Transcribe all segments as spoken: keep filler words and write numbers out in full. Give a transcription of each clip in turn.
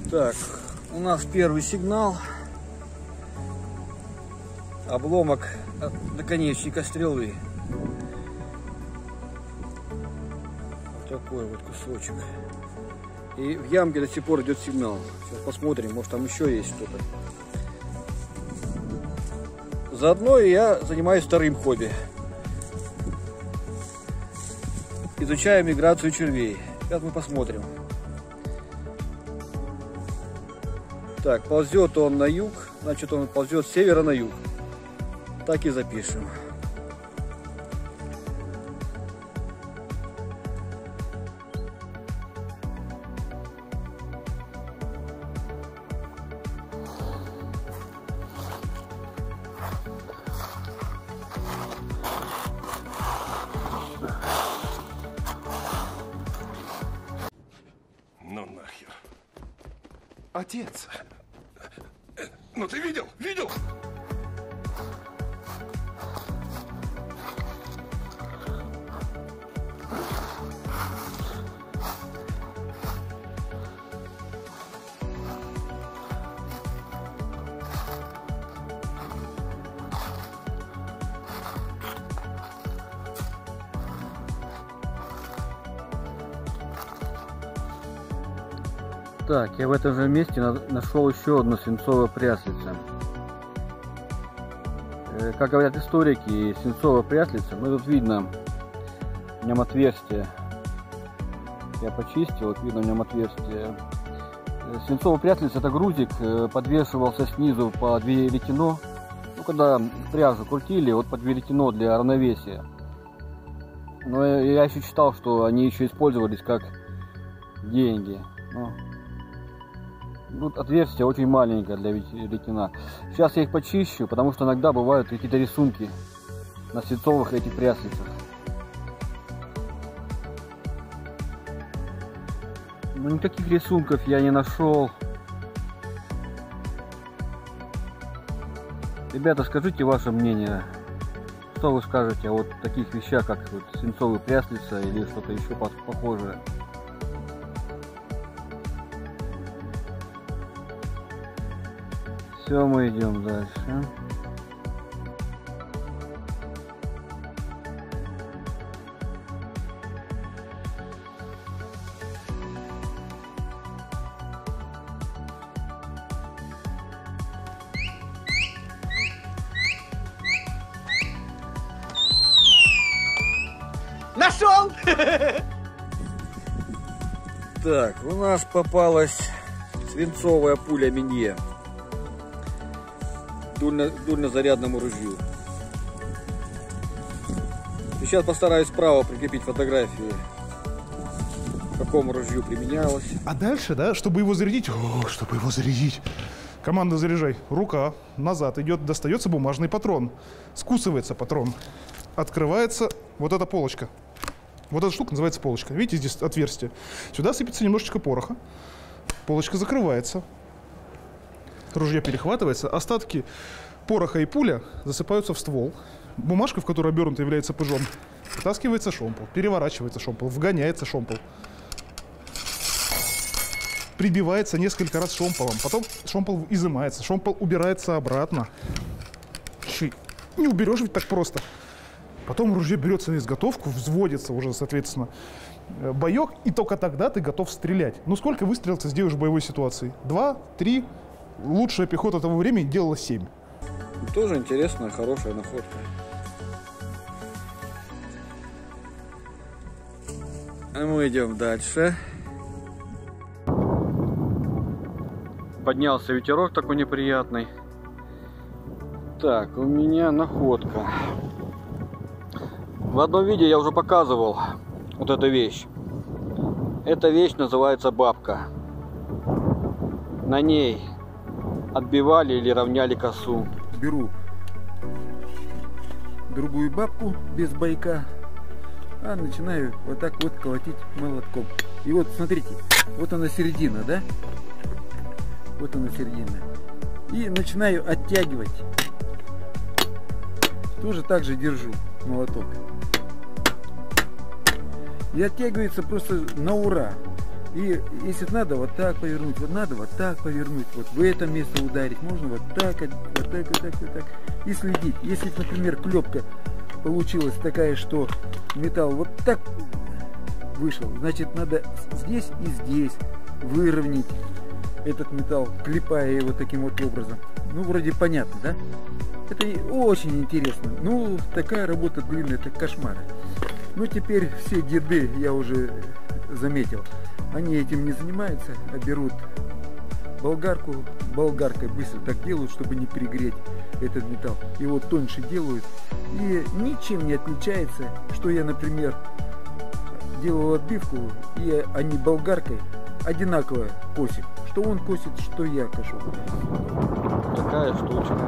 Так, у нас первый сигнал. Обломок от наконечника стрелы. Вот такой вот кусочек. И в ямке до сих пор идет сигнал. Сейчас посмотрим, может там еще есть что-то. Заодно я занимаюсь вторым хобби. Изучаю миграцию червей. Сейчас мы посмотрим. Так, ползет он на юг, значит он ползет с севера на юг. Так и запишем. Ну нахер. Отец. Ну ты видел? Видел? Так, я в этом же месте нашел еще одну свинцовую пряслицу. Как говорят историки, свинцовая пряслица, ну тут видно в нем отверстие. Я почистил, вот видно в нем отверстие. Свинцовая пряслица — это грузик, подвешивался снизу под веретено. Ну, когда пряжу крутили, вот под веретено для равновесия. Но я еще читал, что они еще использовались как деньги. Ну, тут отверстие очень маленькое для веретена. Сейчас я их почищу, потому что иногда бывают какие-то рисунки на свинцовых этих пряслицах. Но никаких рисунков я не нашел. Ребята, скажите ваше мнение. Что вы скажете о вот таких вещах, как вот свинцовая пряслица или что-то еще похожее? Все, мы идем дальше. Нашел! Так, у нас попалась свинцовая пуля Минье. Дульно, дульнозарядному ружью. Сейчас постараюсь справа прикрепить фотографии, к какому ружью применялось. А дальше, да, чтобы его зарядить, о, чтобы его зарядить, команда заряжай, рука назад идет, достается бумажный патрон, скусывается патрон, открывается вот эта полочка. Вот эта штука называется полочка. Видите, здесь отверстие. Сюда сыпется немножечко пороха, полочка закрывается. Ружье перехватывается, остатки пороха и пуля засыпаются в ствол. Бумажка, в которой обернута является пыжом, вытаскивается шомпол, переворачивается шомпол, вгоняется шомпол. Прибивается несколько раз шомполом, потом шомпол изымается, шомпол убирается обратно. Не уберешь ведь так просто. Потом ружье берется на изготовку, взводится уже, соответственно, боек, и только тогда ты готов стрелять. Ну сколько выстрелов ты сделаешь в боевой ситуации? Два, три? Лучшая пехота того времени делала семь. Тоже интересная, хорошая находка. А мы идем дальше. Поднялся ветерок такой неприятный. Так, у меня находка. В одном видео я уже показывал вот эту вещь. Эта вещь называется бабка. На ней отбивали или равняли косу. Беру другую бабку без бойка, а начинаю вот так вот колотить молотком. И вот смотрите, вот она середина, да? Вот она середина. И начинаю оттягивать. Тоже так же держу молоток. И оттягивается просто на ура. И если надо вот так повернуть, вот надо вот так повернуть, вот в это место ударить, можно вот так, вот так, вот так, вот так. И следить. Если, например, клепка получилась такая, что металл вот так вышел, значит, надо здесь и здесь выровнять этот металл, клепая его таким вот образом. Ну, вроде понятно, да? Это очень интересно. Ну, такая работа длинная, это кошмар. Ну, теперь все деды, я уже заметил, они этим не занимаются, а берут болгарку, болгаркой быстро так делают, чтобы не перегреть этот металл. Его тоньше делают. И ничем не отличается, что я, например, делал отбивку, и они болгаркой одинаково косят. Что он косит, что я кошу. Такая штучка.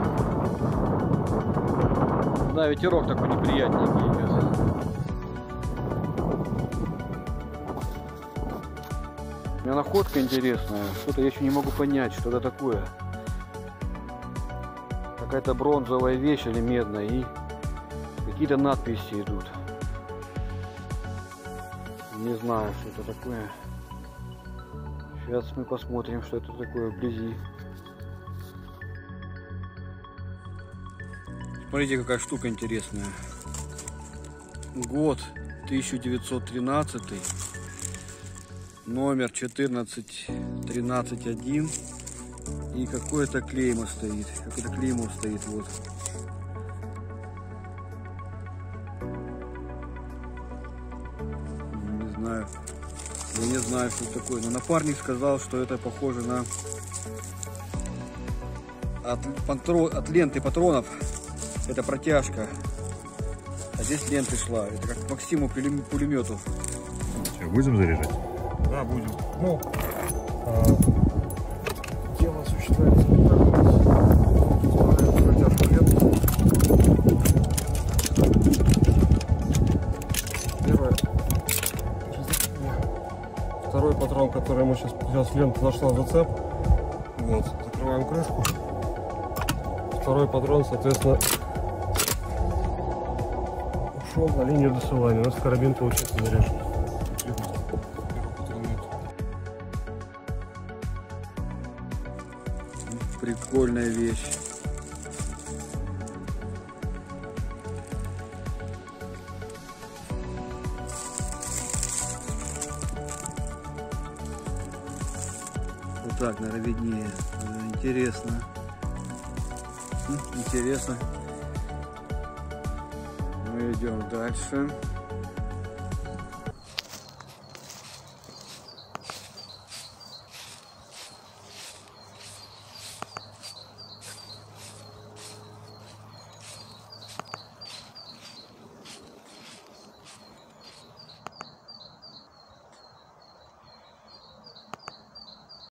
Да, ветерок такой неприятненький идет. У меня находка интересная. Что-то я еще не могу понять, что это такое. Какая-то бронзовая вещь или медная, и какие-то надписи идут. Не знаю, что это такое. Сейчас мы посмотрим, что это такое вблизи. Смотрите, какая штука интересная. Год тысяча девятьсот тринадцатый. Номер четырнадцать тринадцать один. И какое-то клеймо стоит. Какое-то клеймо стоит, вот. Не знаю. Я не знаю, что это такое. Но напарник сказал, что это похоже на от, патро... от ленты патронов. Это протяжка. А здесь ленты шла. Это как к Максиму пулемету. Что, будем заряжать? Да, будем. Ну, а, дело осуществляется вот так вот. Протяжку ленту. Первое. Второй патрон, который мы сейчас, сейчас лента зашла в зацеп. Вот, закрываем крышку. Второй патрон, соответственно, ушел на линию досылания. У нас карабин получается заряжен. Прикольная вещь. Вот так, наверное, виднее. Интересно. Интересно. Мы идем дальше.